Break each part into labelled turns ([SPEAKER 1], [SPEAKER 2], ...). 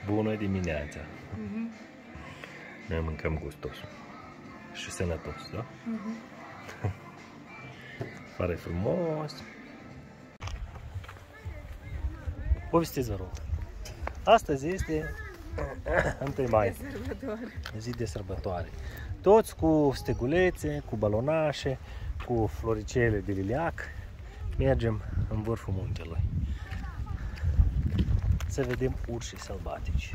[SPEAKER 1] Bună dimineața! Noi mâncăm gustos și sănătos, da? Pare frumos! Povestiți, vă rog! Astăzi este 1 mai, zi de sărbătoare. Toți cu stegulețe, cu balonașe, cu floricele de liliac, mergem în vârful muntelui să vedem urși sălbatici.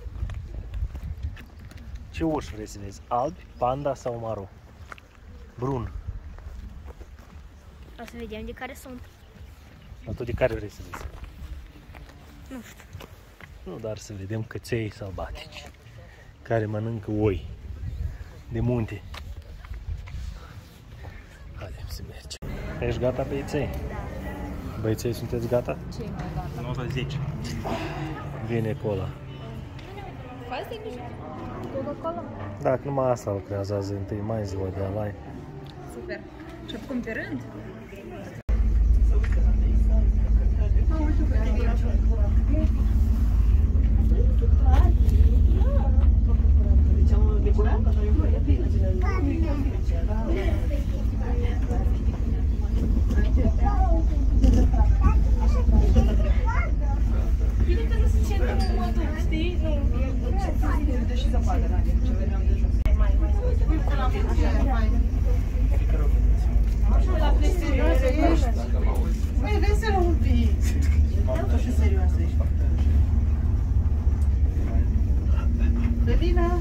[SPEAKER 1] Ce urși vrei să vezi? Albi, panda sau maro? Brun.
[SPEAKER 2] O să vedem de care sunt.
[SPEAKER 1] Dar tu de care vrei să vezi?
[SPEAKER 2] Nu știu.
[SPEAKER 1] Nu, dar să vedem căței sălbatici care mănâncă oi de munte. Haide să mergem. Ești gata, băieței? Da. Băieței, sunteți gata?
[SPEAKER 3] Ce e mai gata?
[SPEAKER 1] 9 la 10. Vine cola.
[SPEAKER 3] Faci de nici Coca-Cola?
[SPEAKER 1] Da, numai asta lucrează azi, 1 mai, ziua de alai.
[SPEAKER 3] Super. Și acum pe rând? Bine că nu se centă în modul, știi? Nu, deși zăpadă, la ce vedeam de jos. La plec serioasă ești? Băi, veselă un pic! Tu și serioasă ești. Băbina!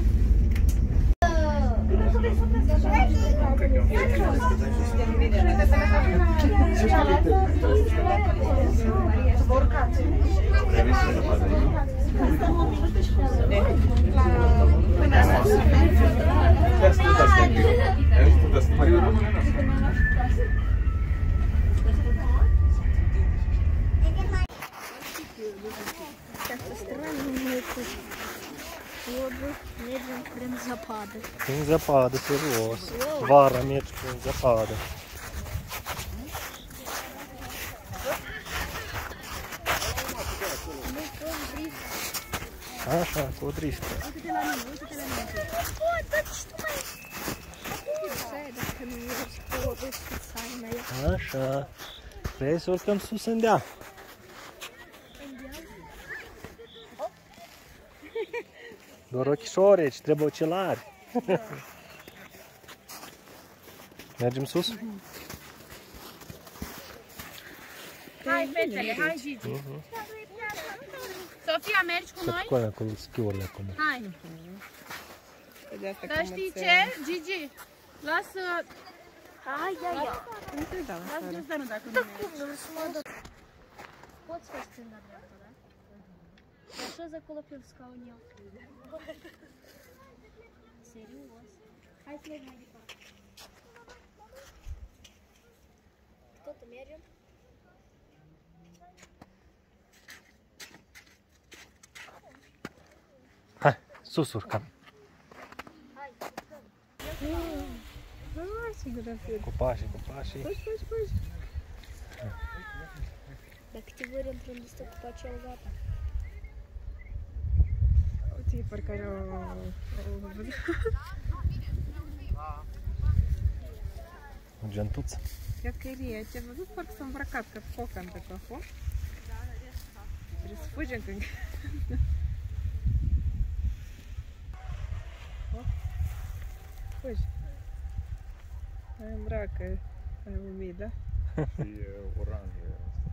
[SPEAKER 2] Mergem prin zăpadă.
[SPEAKER 1] Prin zăpadă, serios. Vara mergi prin zăpadă. Așa, cu o driftă.
[SPEAKER 2] Uite-te la mine, uite-te la mine. Pot, dar și tu mai... Dacă nu ești pe o vârstă.
[SPEAKER 1] Așa. Vrei să urcăm sus în deal? Doar ochișori aici, trebuie ochelari. Mergem sus?
[SPEAKER 3] Hai, fetele, hai, Gigi. Sofia, mergi cu noi?
[SPEAKER 1] Să cu schiurile acum.
[SPEAKER 3] Hai. Dar știi ce, Gigi? Lasă...
[SPEAKER 2] Hai, ia.
[SPEAKER 3] Lasă ghiozdanul dacă nu mergi.
[SPEAKER 2] Poți să stânga-dreapta, da? Așează acolo pe scaunel. Serios? Hai să mergem mai departe. Tot mergem?
[SPEAKER 1] Hai, sus urcăm.
[SPEAKER 2] Hai, urcăm.
[SPEAKER 1] Cu pașii.
[SPEAKER 3] Păi.
[SPEAKER 2] Dacă te văd într-un listă cu pacel, gata.
[SPEAKER 3] Uite, parcă are o...
[SPEAKER 1] O gentuță.
[SPEAKER 3] Cred că e rie. Te-ai văzut? Parcă s-a îmbrăcat ca cocan pe capul. Trebuie să fugim când... Fugi. Mai îmbracă. Mai umid, da?
[SPEAKER 4] Și oranjă asta.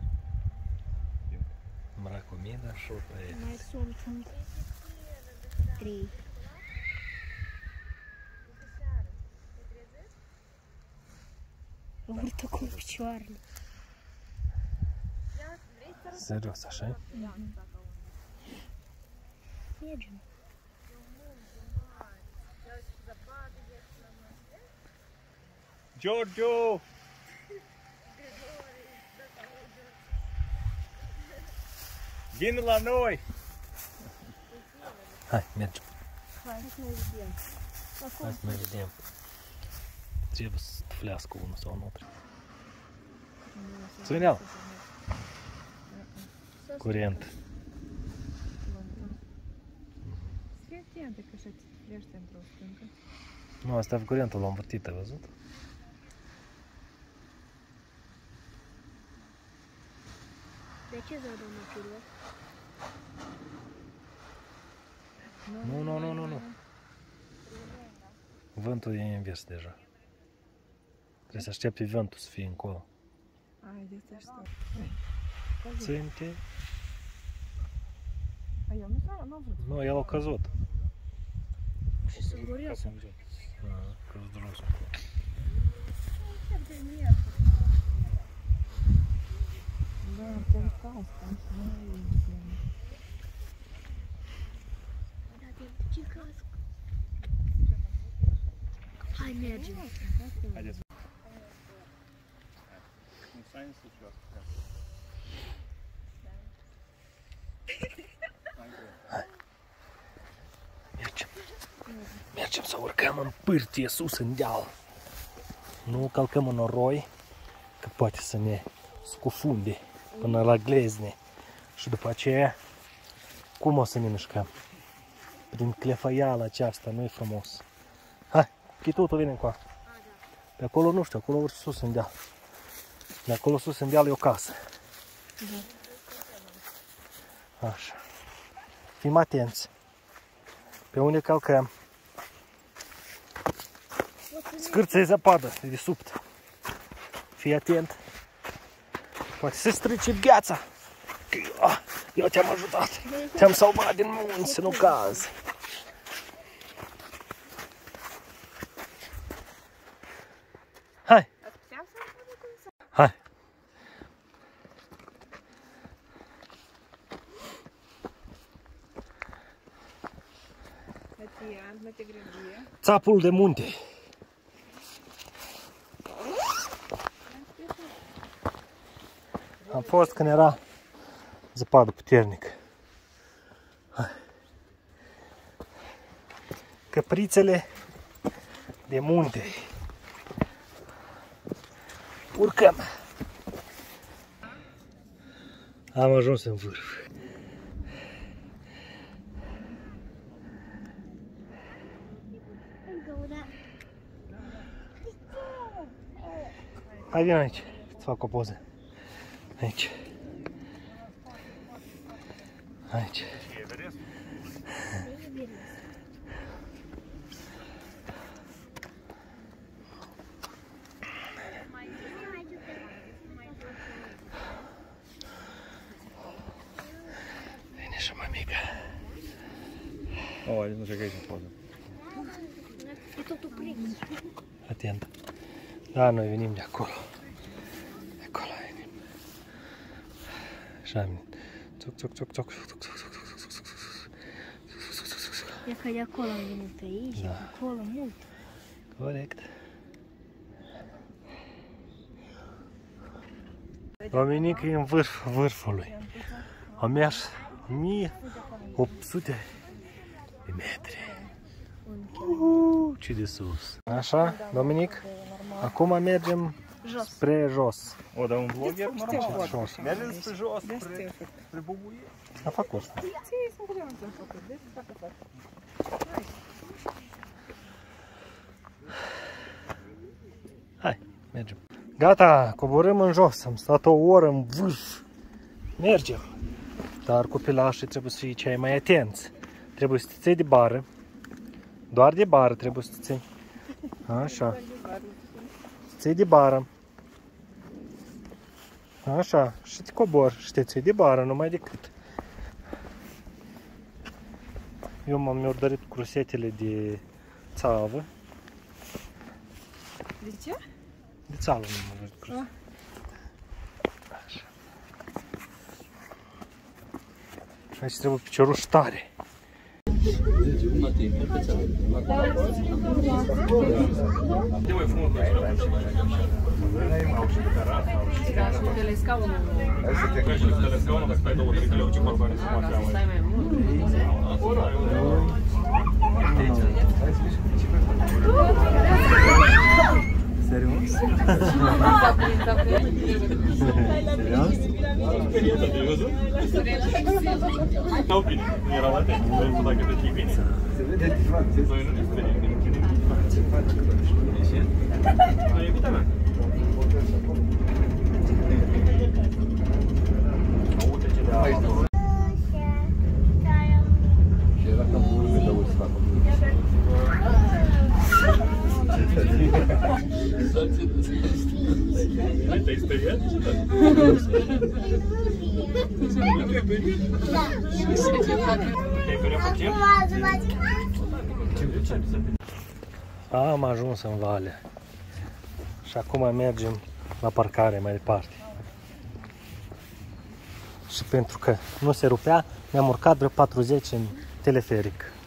[SPEAKER 1] Mrac umidă și
[SPEAKER 2] Mai sunt 3. Urtă cu picioarele.
[SPEAKER 1] serios, așa?
[SPEAKER 2] Mergem.
[SPEAKER 4] Giorgio! Vino la noi!
[SPEAKER 1] Hai, mergem.
[SPEAKER 2] Hai să ne vedem.
[SPEAKER 1] Hai să ne vedem. Trebuie să tuflească unul sau nu trebuie. Țineau. Curent.
[SPEAKER 3] Uite că se țiplește într-o stâncă.
[SPEAKER 1] Nu, asta e curentul, l-am învârtit, ai văzut?
[SPEAKER 2] De ce zău, domnul pilot?
[SPEAKER 1] Nu. Vântul e invers deja. Trebuie să aștepte vântul să fie încolo.
[SPEAKER 3] Ai, de asta stau.
[SPEAKER 1] Ținte.
[SPEAKER 3] A, eu nu vrut.
[SPEAKER 1] Nu, el a căzut.
[SPEAKER 2] Și sunt curios.
[SPEAKER 1] Căzut rosul.
[SPEAKER 3] Da, te-am asta.
[SPEAKER 2] Ce cască? Hai, mergem.
[SPEAKER 4] Haideți. Nu stai în sus, lasă.
[SPEAKER 1] Mergem să urcăm în pârtie sus în deal. Nu călcăm în noroi, că poate să ne scufunde până la glezne. Și după aceea, cum o să ne mișcăm? Prin clefăiala aceasta, nu e frumos. Hai, chitutul vine încoa. Pe acolo nu știu, acolo urci sus în deal. De acolo sus în deal e o casă. Așa. Fim atenți. Pe unde călcăm. Scârță-i zăpadă, e de subt. Fii atent. Poate se strice viața. Eu te-am ajutat. Te-am salvat din munți, să nu cazi. Hai. Hai.
[SPEAKER 3] Tatiana, nu te grăbie.
[SPEAKER 1] Țapul de munte. Am fost când era zăpadă puternică. Căprițele de munte. Urcăm. Am ajuns în vârf. Hai, vin aici, îți fac o poză. Aici. Aici. Vine și mămica.
[SPEAKER 4] O, nu știu că aici în poză.
[SPEAKER 2] E totul prins.
[SPEAKER 1] Atent. Da, noi venim de acolo. De acolo venim. Așa venim. Țoc, țoc, țoc, țoc, țoc, țoc, țoc, țoc, țoc, țoc.
[SPEAKER 2] E că de acolo am venit pe aici,
[SPEAKER 1] Da.
[SPEAKER 2] de acolo mult.
[SPEAKER 1] Corect. Dominic e în vârfului. A mers 1800 de metri. Ce de sus. Așa, Dominic? Acum mergem spre jos.
[SPEAKER 4] O, dar un vlogger, mă rog.
[SPEAKER 1] Jos.
[SPEAKER 4] Mergem spre jos, spre bubuie.
[SPEAKER 1] Am făcut asta.
[SPEAKER 3] Ție sunt întotdeauna ți-am făcut. Deci, facă, facă.
[SPEAKER 1] Hai, mergem. Gata, coborâm în jos. Am stat o oră în vârf. Mergem. Dar copilașii trebuie să fie cei mai atenți. Trebuie să te ții de bară. Doar de bară trebuie să te ții. Așa. Ții de bară. Așa. Și te cobor și te ții de bară, numai decât. Eu m-am murdărit crusetele de țavă.
[SPEAKER 3] De ce?
[SPEAKER 1] De țavă m-am murdărit crusetele. Așa. Aici trebuie picioruși tare.
[SPEAKER 3] De scaunul. Stai mai mult.
[SPEAKER 1] Serios? Serios?
[SPEAKER 4] Nu bine, nu erau atenți. Noi nu dacă te bine. Se vede diferența. Noi nu ne sperim, ne chinim diferența. Ai iubita mea. Uite ce de acolo. Și era cam urme de ursa acolo. Te-ai speriat?
[SPEAKER 1] Am ajuns în vale și acum mergem la parcare mai departe. Și pentru că nu se rupea, ne-am urcat vreo 40 în teleferic.